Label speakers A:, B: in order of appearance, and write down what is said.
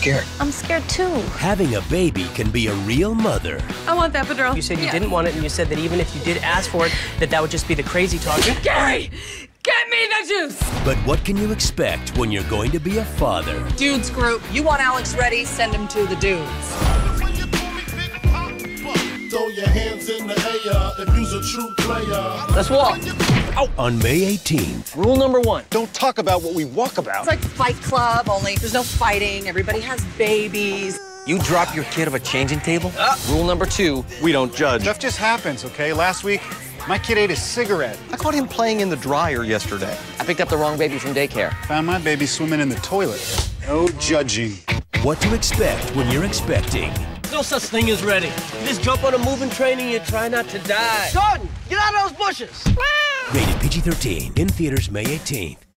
A: scared.
B: I'm scared too.
C: Having a baby can be a real mother.
B: I want that epidural.
D: You said you didn't want it, and you said that even if you did ask for it, that would just be the crazy talk.
B: Gary, get me the juice!
C: But what can you expect when you're going to be a father?
E: Dudes group. You want Alex ready? Send him to the dudes.
F: Throw your hands in the air if you's a true player.
D: Let's walk.
C: On May 18th.
D: Rule number 1.
A: Don't talk about what we walk about.
E: It's like Fight Club, only there's no fighting. Everybody has babies.
A: You drop your kid off a changing table?
D: Rule number 2.
A: We don't judge.
G: Stuff just happens, okay? Last week, my kid ate a cigarette.
A: I caught him playing in the dryer yesterday.
D: I picked up the wrong baby from daycare.
G: Found my baby swimming in the toilet. No judging.
C: What to expect when you're expecting.
D: No such thing as ready. You just jump on a moving train and you try not to die. Jordan, get out of those bushes.
C: Rated PG-13. In theaters May 18th.